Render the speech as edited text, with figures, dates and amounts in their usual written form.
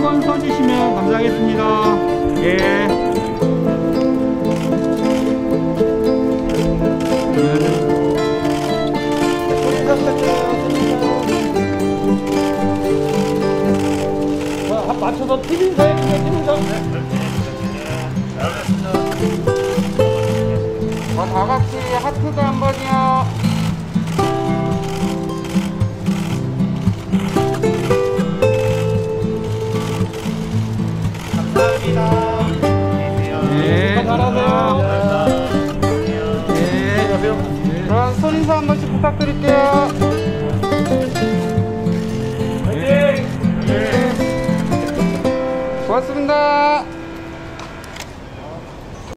한번 써주시면 감사하겠습니다. 예. 맞춰서 TV에서 해주세요. TV에서. 다 같이 하트도 한 번이요. 감사합니다. 네. 잘하세요. 네. 그럼 손인사 한 번씩 부탁드릴게요. 네. 고맙습니다.